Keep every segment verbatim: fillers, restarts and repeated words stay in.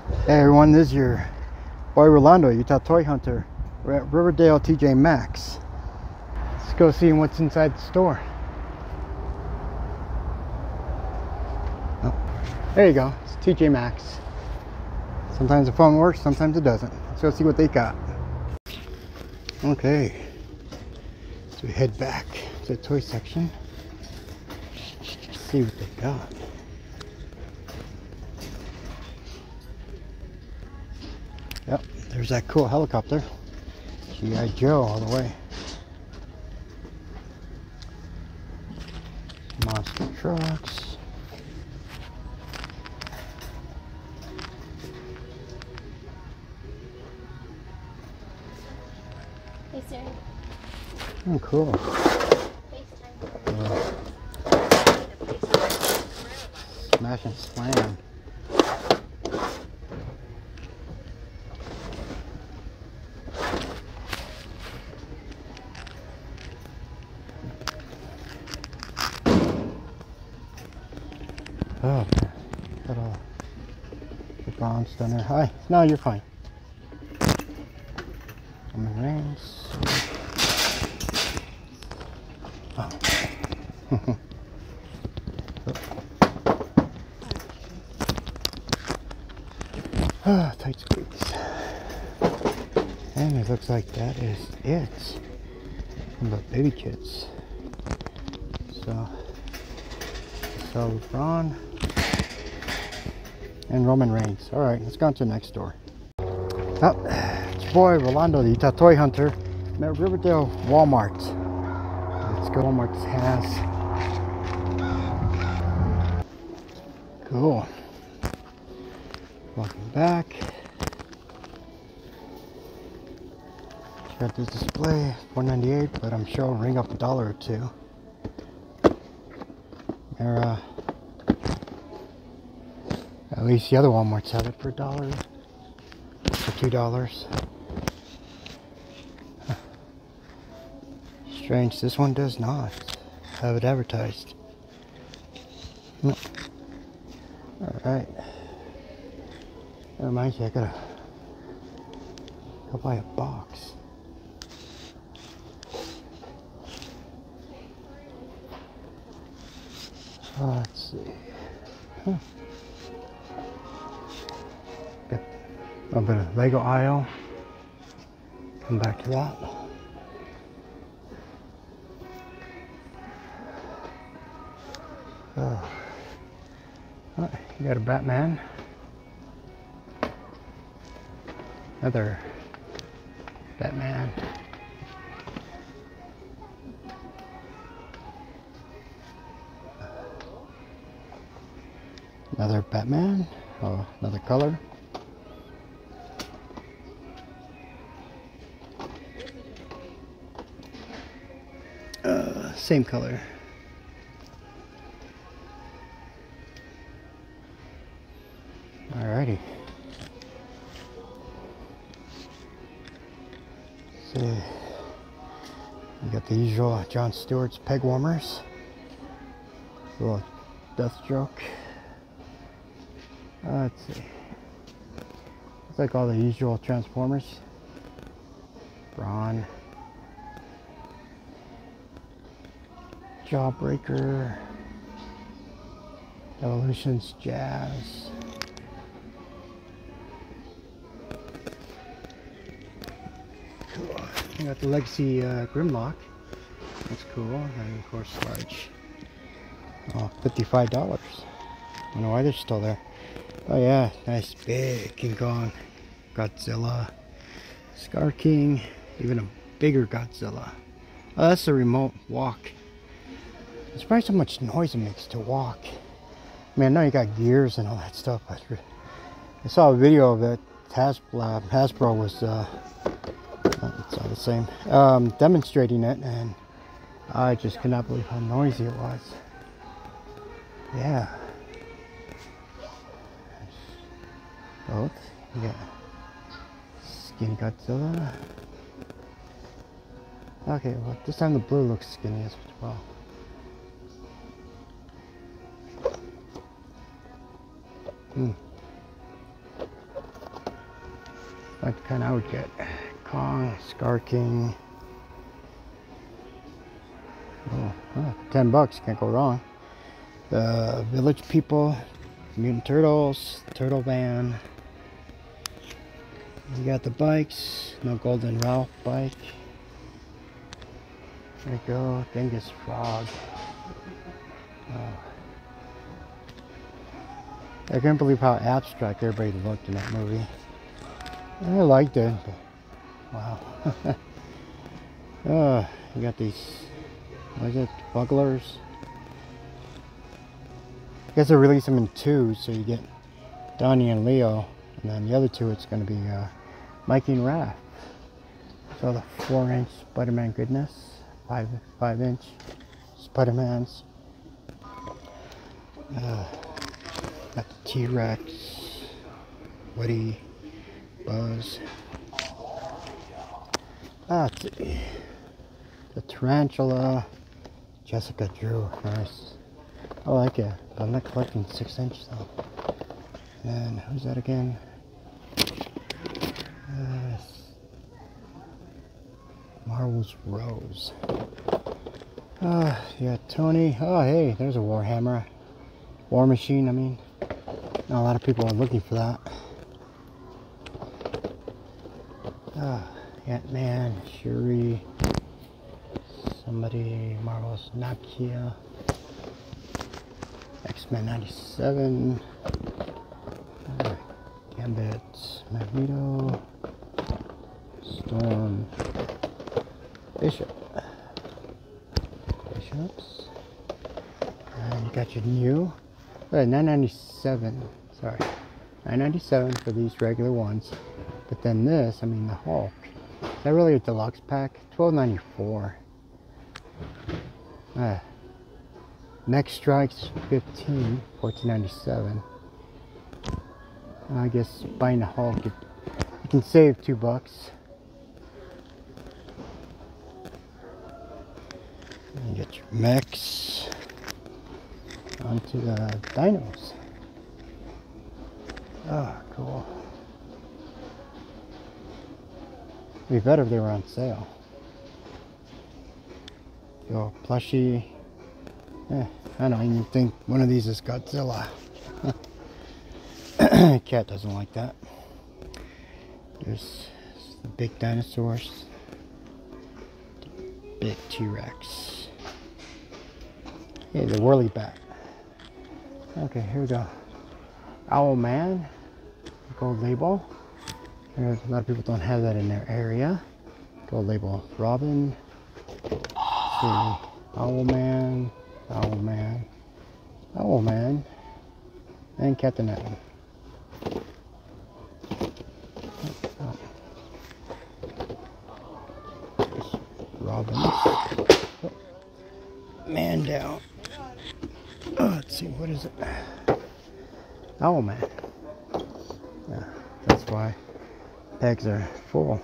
Hey everyone, this is your boy Rolando, Utah Toy Hunter. We're at Riverdale T J Maxx. Let's go see what's inside the store. Oh, there you go, it's T J Maxx. Sometimes the phone works, sometimes it doesn't. Let's go see what they got. Okay, so we head back to the toy section. Let's see what they got. Yep, there's that cool helicopter. G I Joe all the way. Monster trucks. Hey Siri. Oh, cool. FaceTime. Uh, smash and slam. Oh, got all the bombs down there. Hi, no, you're fine. Roman Reigns. Oh. Ah, tight squeeze. And it looks like that is it from the baby kids. So, so LeBron and Roman Reigns. All right, let's go on to the next store. Oh, it's your boy Rolando, the Utah Toy Hunter. I'm at Riverdale Walmart. Let's go. Walmart has cool. Welcome back. Got this display, four ninety-eight, but I'm sure it'll ring up a dollar or two. There, uh, at least the other Walmarts have it for a dollar, for two dollars. Huh. Strange, this one does not have it advertised. No. All right. That reminds me, I gotta go buy a box. Oh, let's see. Huh. Got a little bit of Lego aisle. Come back to that. Oh. Oh, you got a Batman. Another Batman. Another Batman. Oh, another color. Uh, same color. Alrighty. See, you got the usual John Stewart's peg warmers. A little Deathstroke. Uh, let's see. It's like all the usual Transformers. Brawn. Jawbreaker. Evolutions Jazz. Cool. You got the Legacy uh, Grimlock. That's cool. And of course, large. Oh, fifty-five dollars. I don't know why they're still there. Oh yeah, nice big King Kong, Godzilla, Scar King, even a bigger Godzilla. Oh, that's the remote walk. I'm surprised how much noise it makes to walk. I mean, I know you got gears and all that stuff, but I saw a video of it. Hasbro, Hasbro was, uh, it's all the same, um, demonstrating it, and I just could not believe how noisy it was. Yeah. Both. You got Skinny Godzilla. Okay, well, this time the blue looks skinny as well. Hmm. like the kind I would get. Kong, Scar King. Oh, huh, ten bucks, can't go wrong. The Village People, Mutant Turtles, Turtle Van. You got the bikes, no Golden Ralph bike. There you go, Genghis Frog. Oh. I couldn't believe how abstract everybody looked in that movie. I liked it, but wow. Oh, you got these, what is it, Bugglers? I guess they'll release them in two, so you get Donnie and Leo, and then the other two it's going to be uh, Mikey and Raph. So the four inch Spider-Man goodness, five five inch Spider-Mans. Uh, got the T-Rex, Woody, Buzz. Ah, the, the Tarantula, Jessica Drew, nice. I like it. I'm not collecting six inch though. And who's that again? Uh, Marvel's Rose. Ah, uh, yeah, Tony. Oh, hey, there's a Warhammer. War Machine, I mean. Not a lot of people are looking for that. Ah, Ant-Man, Shuri. Somebody, Marvel's Nakia. X-Men ninety-seven. Uh, Gambit, Magneto. Storm. Bishop. Bishops. And you got your new. Uh, nine ninety-seven. Sorry. nine ninety-seven for these regular ones. But then this, I mean the Hulk. Is that really a deluxe pack? twelve ninety-four. Uh, Next Strikes fifteen, fourteen ninety-seven. I guess buying the Hulk, you, you can save two bucks. And you get your mechs onto the dinos. Oh, cool. It'd be better if they were on sale. Yo, plushie. Eh, I don't even think one of these is Godzilla. Cat doesn't like that. There's the big dinosaurs. Big T-Rex. Hey, the whirly bat. Okay, here we go. Owlman. Gold label. There's a lot of people don't have that in their area. Gold label. Robin. Let's see. Owlman. Owlman. Owlman. And Captain Atom. Oh. Robin. Oh. Man down. Oh, let's see, what is it? Owlman. Yeah, that's why pegs are full.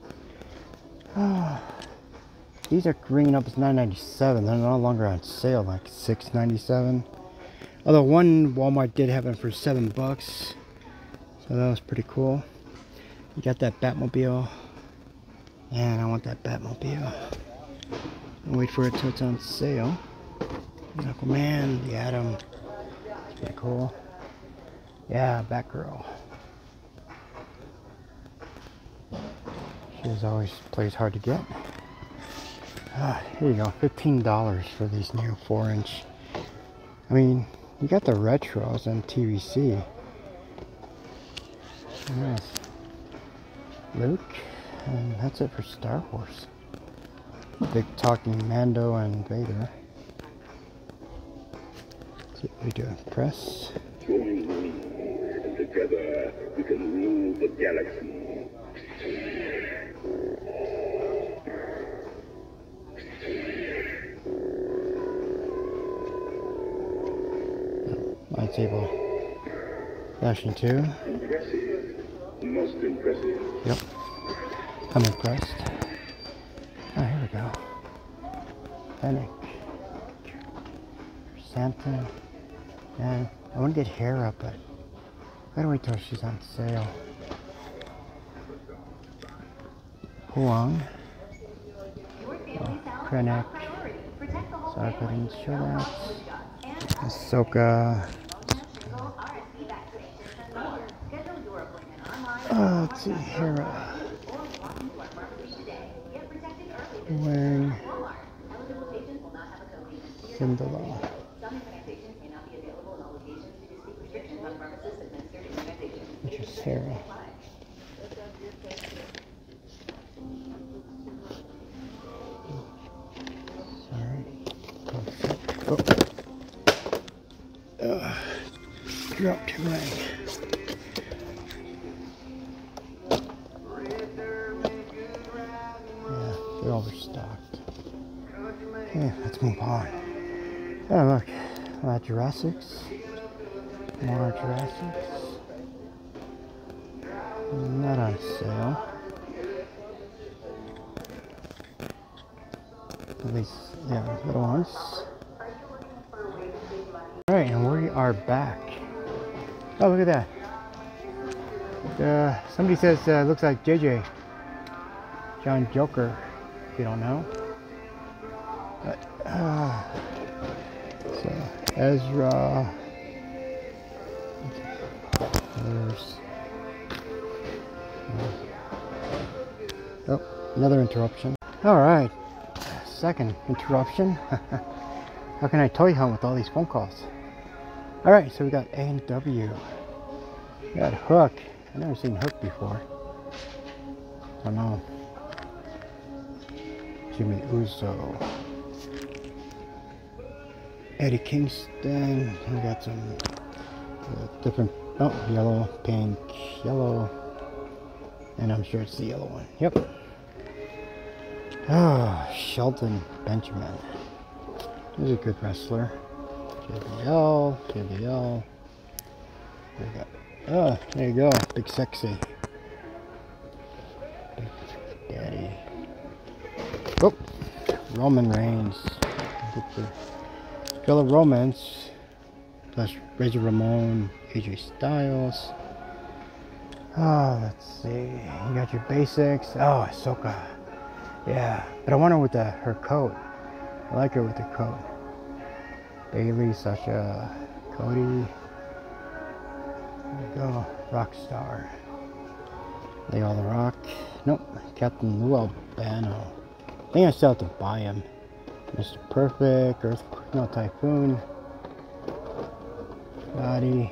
Oh. These are ringing up as nine ninety-seven. They're no longer on sale, like six ninety-seven. Although one Walmart did have them for seven bucks, so that was pretty cool. You got that Batmobile. Man, I want that Batmobile. I'll wait for it till it's on sale. Aquaman, the Atom. It's pretty cool. Yeah, Batgirl. She always plays hard to get. Ah, here you go, fifteen dollars for these new four inch. I mean, you got the retros and T V C. Nice. Luke, and that's it for Star Wars. Big talking Mando and Vader. Let's see what we do. Press. Join me, and together we can rule the galaxy. Lightsaber. Flashing two. Impressive. Most impressive. Yep. I'm impressed. Oh, here we go. Fennec. Santa. Man, I want to get hair up, but I gotta wait till she's on sale. Huang. Krennic. Sorry, I didn't show that. Ahsoka. Uh, let's see, Hera. Wang. Syndulla. Which is Hera. Sorry. Oh. Uh, dropped her ring. Yeah, they're overstocked. Okay, let's move on. Oh, look. Uh, Jurassics. More Jurassics. Not on sale. At least, yeah, little ones. Alright, and we are back. Oh, look at that. Uh, somebody says uh, looks like J J. John Joker, if you don't know. But, uh, so, Ezra. There's, oh, another interruption. Alright, second interruption. How can I toy hunt with all these phone calls? Alright, so we got A and W. We got Hook. I've never seen Hook before. I don't know. Jimmy Uso. Eddie Kingston. We got some uh, different, oh, yellow, pink, yellow. And I'm sure it's the yellow one. Yep. Oh, Shelton Benjamin. He's a good wrestler. J B L, J B L. There you go. Oh, there you go. Big sexy. Big daddy. Oh, Roman Reigns. Get the Villa Romance. Plus Razor Ramon, A J Styles. Oh, let's see. You got your basics. Oh, Ahsoka. Yeah, but I want her with the, her coat. I like her with the coat. Bailey, Sasha, Cody. There we go. Rockstar. Leo the Rock. Nope. Captain Lou Albano. I think I still have to buy him. Mister Perfect. Earth. No, Typhoon. Body.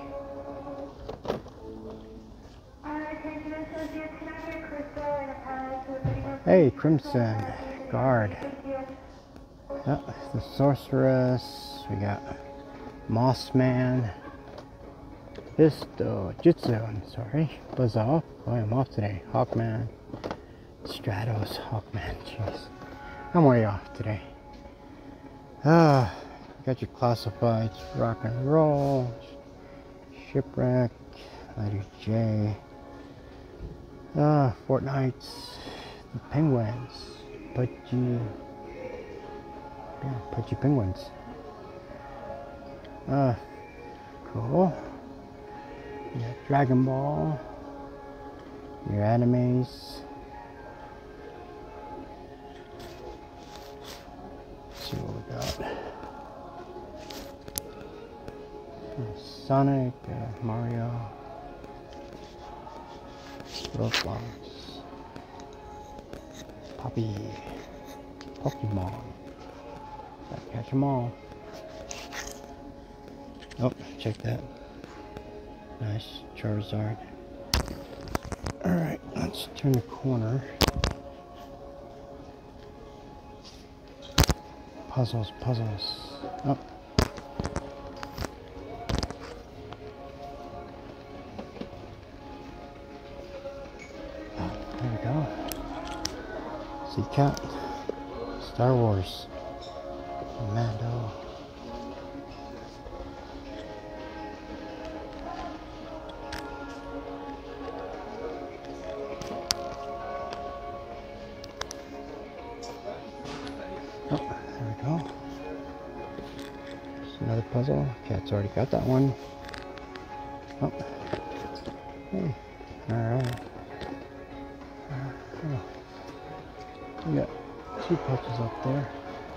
Hey, Crimson Guard. Oh, the Sorceress. We got Mossman. Pisto. Jitsu. I'm sorry. Buzz off. Boy, I'm off today. Hawkman. Stratos. Hawkman. Jeez. I'm way off today. Ah, got your classifieds. Rock and Roll. Shipwreck. Lady J. Ah, Fortnite's. The Penguins. Pudgy. Yeah, Pudgy Penguins. Ah, cool. Yeah, Dragon Ball. Your animes. Let's see what we got. Sonic, uh, Mario. Roblox. Poppy. Pokemon. Gotta catch them all. Oh, check that. Nice. Charizard. Alright, let's turn the corner. Puzzles, puzzles. Oh. There we go. Sea Cat. Star Wars. Mando. Oh, there we go. There's another puzzle. Cat's already got that one. Oh. Hey. Alright. pouches up there.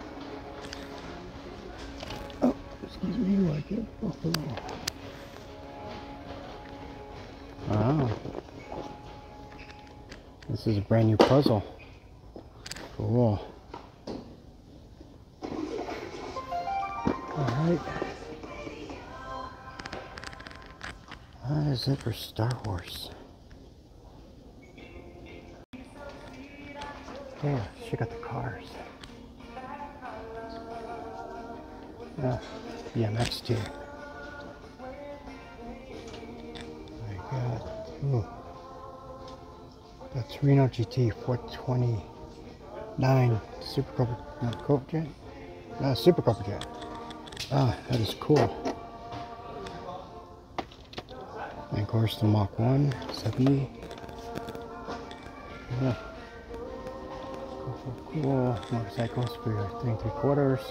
Oh, excuse me, like it. Oh, hello. Wow. This is a brand new puzzle. Cool. Alright. That is it for Star Wars. Yeah, check out the cars. Yeah, B M X too. My God. Ooh. The Torino G T four twenty-nine Super Cobra, no, Cobra Jet? No, Super Cobra Jet. Ah, that is cool. And of course the Mach one seventy. Yeah. Cool, cool, cool. Motorcycles for your three and three quarters.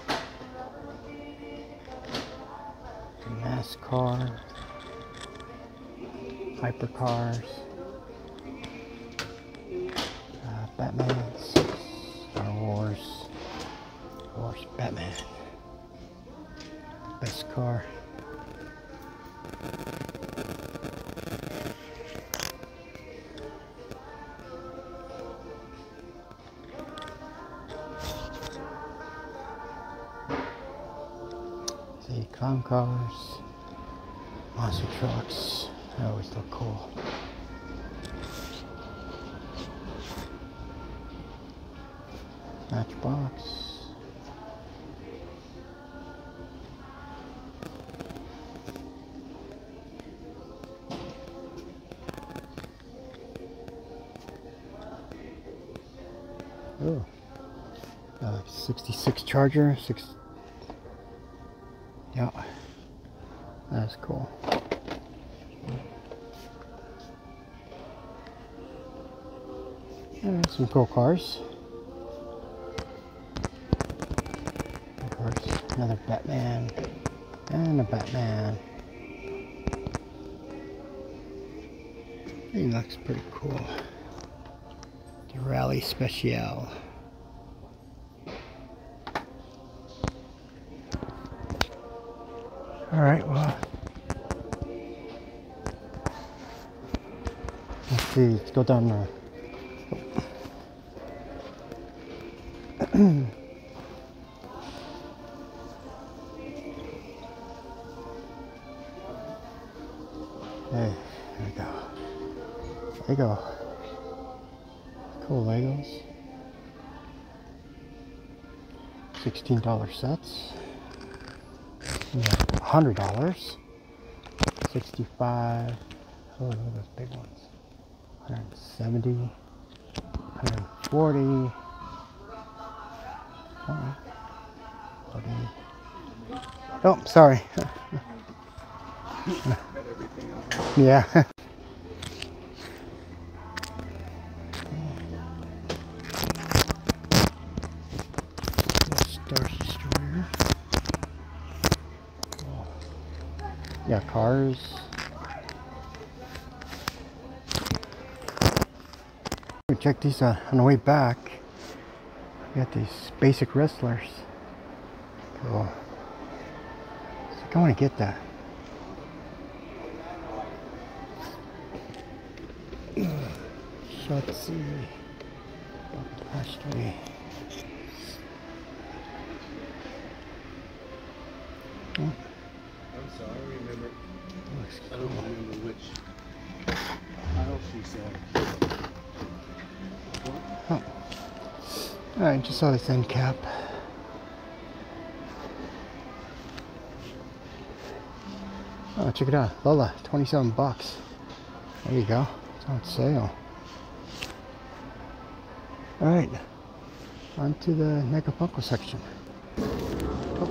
NASCAR. Hypercars. Uh, Batman. Star Wars. Star Wars Batman. Best car. See, clown cars, monster trucks. They always look cool. Matchbox. Oh, uh, sixty-six Charger, six. Yeah, that's cool. Yeah, some cool cars. Of course, another Batman and a Batman. He looks pretty cool. The Rally Special. Alright, well, let's see, let's go down there. Hey, there we go. Lego. Cool Legos. sixteen dollar sets. Yeah, one hundred dollars. sixty-five. Oh, look at those big ones. one hundred seventy. one hundred forty. Oh, forty. Oh, sorry. Yeah. Star Destroyer. Oh. Yeah, cars. Check these out on the way back. We got these basic wrestlers. Cool. So I want to get that. Shotzi. Ashley. Oh. I'm sorry, I remember. I don't remember which aisle she said. Oh. Alright, just saw this end cap. Oh, check it out. Lola, twenty-seven bucks. There you go. It's on sale. Alright. On to the Mega Funko section. Oh.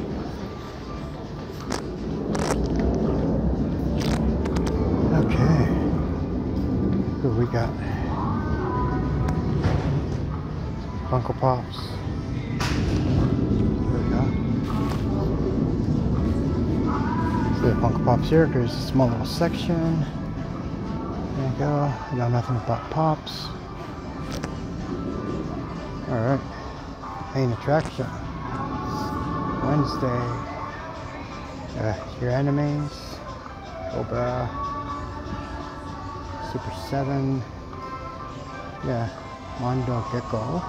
Okay. Who we got? Funko Pops. There we go. See the Funko Pops here. There's a small little section. There you go. I know nothing about Pops. Alright. main attraction. Wednesday. Uh, your animes. Cobra. Super seven. Yeah. Mondo Gecko.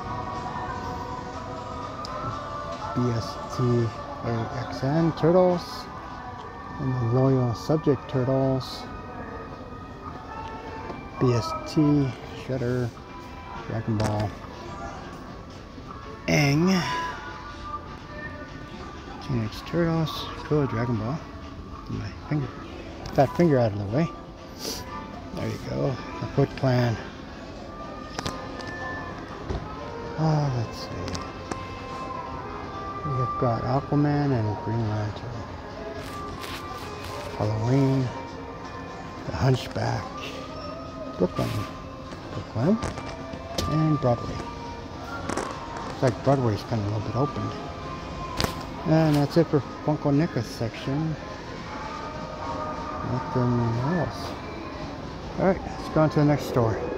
B S T A X N Turtles. And the Loyal Subject Turtles. B S T, Shredder, Dragon Ball, Aang, Teenage Turtles, cool, Dragon Ball. Get my finger, fat finger out of the way. There you go, the Foot Clan. Oh, let's see. We've got Aquaman and Green Lantern. Halloween, The Hunchback. Brooklyn, Brooklyn, and Broadway. Looks like Broadway's kind of a little bit opened. And that's it for Funko N E C A section. Nothing else. Alright, let's go on to the next store.